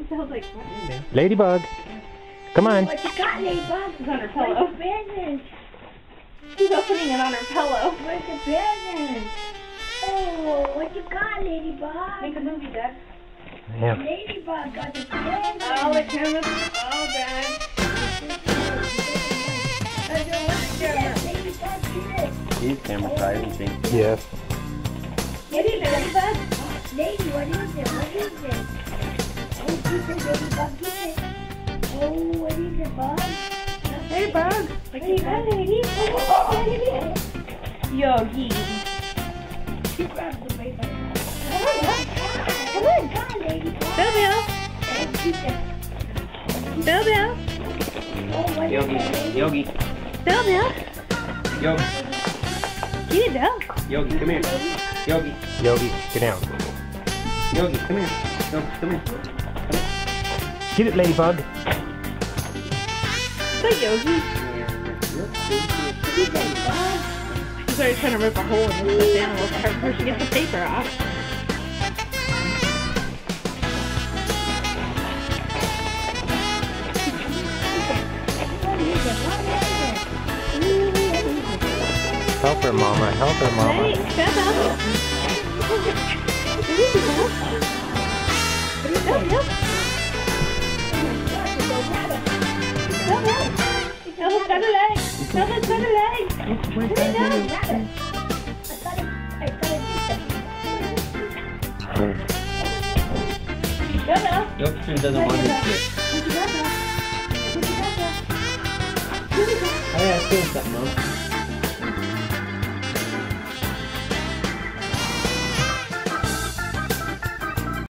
Sounds like Ladybug. Come on. What you got, Ladybug? it's on her pillow. Where's the present? She's opening it on her pillow. Where's the present? Oh, what you got, Ladybug? Make a movie, Dad. Yeah. Ladybug got the present. Oh, the camera's all bad. Ladybug, get it. He's camera shy, isn't he? Yes. What is it, Ladybug? Lady, what is it? What is it? Oh, keep it, Ladybug, keep it. Oh, what is it, Bug? Hey, Bug. Ladybug, lady. Oh, lady. Yogi. She grabbed the paper. Come on, Ladybug. Bill Bill. And keep it. Bill Bill. Oh, what is Yogi, it, lady? Yogi, Bill Bill. Yogi, Get it, Bill. Yogi, come here. Yogi, Yogi, get down. Yogi, come here. Yogi, come here. Get it, Ladybug. So Yogi. She's already trying to rip a hole in this stuffed animal before she gets the paper off. Help her, Mama. Help her, Mama. Hey, step up. Elmo's got a leg. Elmo's got a leg. Put it down. Elmo. Yogi doesn't want his shit. Oh yeah, I feel something, Mom.